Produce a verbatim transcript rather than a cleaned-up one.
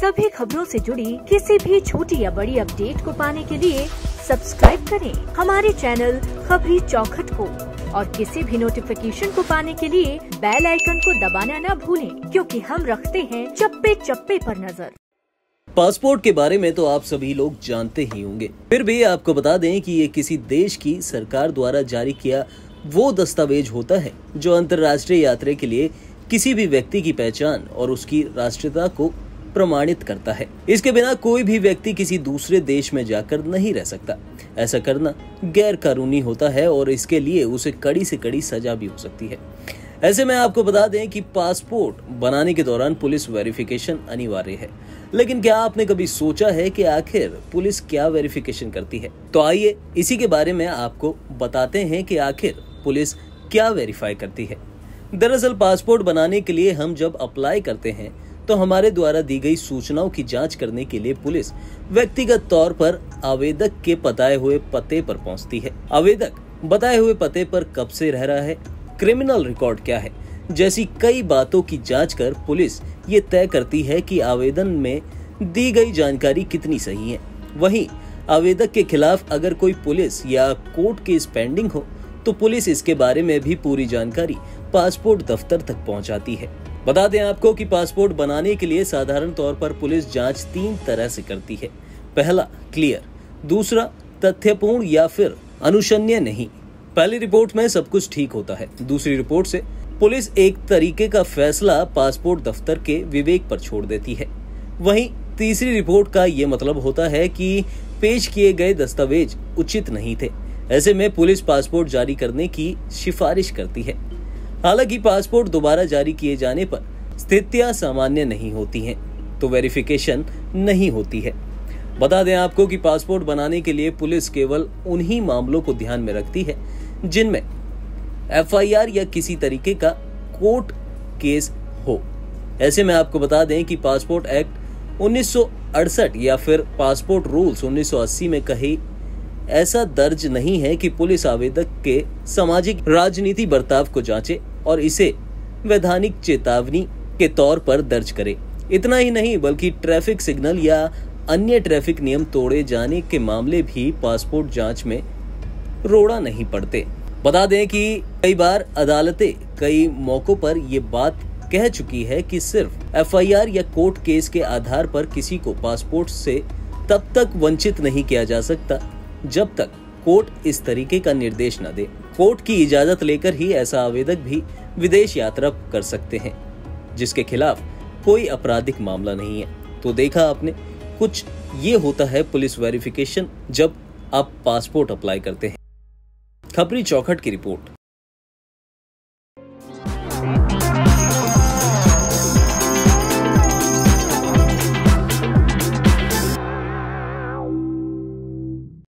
सभी खबरों से जुड़ी किसी भी छोटी या बड़ी अपडेट को पाने के लिए सब्सक्राइब करें हमारे चैनल खबरी चौखट को और किसी भी नोटिफिकेशन को पाने के लिए बेल आइकन को दबाना न भूलें, क्योंकि हम रखते हैं चप्पे चप्पे पर नजर। पासपोर्ट के बारे में तो आप सभी लोग जानते ही होंगे, फिर भी आपको बता दें कि ये किसी देश की सरकार द्वारा जारी किया वो दस्तावेज होता है जो अंतर्राष्ट्रीय यात्रा के लिए किसी भी व्यक्ति की पहचान और उसकी राष्ट्रीयता को प्रमाणित करता है। इसके बिना कोई भी व्यक्ति किसी दूसरे देश में जाकर नहीं रह सकता। ऐसा करना गैर कानूनी होता है और इसके लिए उसे कड़ी से कड़ी सजा भी हो सकती है। ऐसे में आपको बता दें कि पासपोर्ट बनाने के दौरान पुलिस वेरिफिकेशन अनिवार्य है। लेकिन क्या आपने कभी सोचा है कि आखिर पुलिस क्या वेरिफिकेशन करती है? तो आइए इसी के बारे में आपको बताते हैं कि आखिर पुलिस क्या वेरीफाई करती है। दरअसल पासपोर्ट बनाने के लिए हम जब अप्लाई करते हैं तो हमारे द्वारा दी गई सूचनाओं की जांच करने के लिए पुलिस व्यक्तिगत तौर पर आवेदक के बताए हुए पते पर पहुंचती है। आवेदक बताए हुए पते पर कब से रह रहा है, क्रिमिनल रिकॉर्ड क्या है, जैसी कई बातों की जांच कर पुलिस ये तय करती है कि आवेदन में दी गई जानकारी कितनी सही है। वहीं आवेदक के खिलाफ अगर कोई पुलिस या कोर्ट केस पेंडिंग हो तो पुलिस इसके बारे में भी पूरी जानकारी पासपोर्ट दफ्तर तक पहुंचाती है। बता दें आपको कि पासपोर्ट बनाने के लिए साधारण तौर पर पुलिस जांच तीन तरह से करती है। पहला क्लियर, दूसरा तथ्यपूर्ण या फिर अनुशन्य नहीं। पहली रिपोर्ट में सब कुछ ठीक होता है, दूसरी रिपोर्ट से पुलिस एक तरीके का फैसला पासपोर्ट दफ्तर के विवेक पर छोड़ देती है। वहीं तीसरी रिपोर्ट का ये मतलब होता है कि पेश किए गए दस्तावेज उचित नहीं थे। ऐसे में पुलिस पासपोर्ट जारी करने की सिफारिश करती है। हालांकि पासपोर्ट दोबारा जारी किए जाने पर स्थितियां सामान्य नहीं होती हैं, तो वेरिफिकेशन नहीं होती है। बता दें आपको कि पासपोर्ट बनाने के लिए पुलिस केवल उन्हीं मामलों को ध्यान में रखती है जिनमें एफ आई आर या किसी तरीके का कोर्ट केस हो। ऐसे में आपको बता दें कि पासपोर्ट एक्ट उन्नीस सौ अड़सठ या फिर पासपोर्ट रूल्स उन्नीस सौ अस्सी में कहीं ऐसा दर्ज नहीं है कि पुलिस आवेदक के सामाजिक राजनीति बर्ताव को जांचे और इसे वैधानिक चेतावनी के तौर पर दर्ज करे। इतना ही नहीं बल्कि ट्रैफिक सिग्नल या अन्य ट्रैफिक नियम तोड़े जाने के मामले भी पासपोर्ट जांच में रोड़ा नहीं पड़ते। बता दें कि कई बार अदालतें कई मौकों पर ये बात कह चुकी है कि सिर्फ एफ आई आर या कोर्ट केस के आधार पर किसी को पासपोर्ट से तब तक वंचित नहीं किया जा सकता जब तक कोर्ट इस तरीके का निर्देश न दे। कोर्ट की इजाजत लेकर ही ऐसा आवेदक भी विदेश यात्रा कर सकते हैं जिसके खिलाफ कोई आपराधिक मामला नहीं है। तो देखा आपने, कुछ ये होता है पुलिस वेरिफिकेशन जब आप पासपोर्ट अप्लाई करते हैं। खबरी चौखट की रिपोर्ट।